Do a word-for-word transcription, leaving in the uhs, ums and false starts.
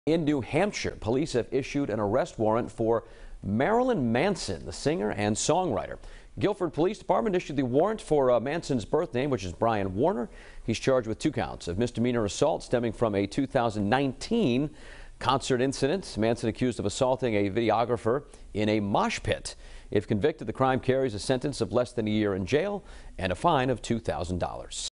In New Hampshire, police have issued an arrest warrant for Marilyn Manson, the singer and songwriter. Guilford Police Department issued the warrant for uh, Manson's birth name, which is Brian Warner. He's charged with two counts of misdemeanor assault stemming from a two thousand nineteen concert incident. Manson accused of assaulting a videographer in a mosh pit. If convicted, the crime carries a sentence of less than a year in jail and a fine of two thousand dollars.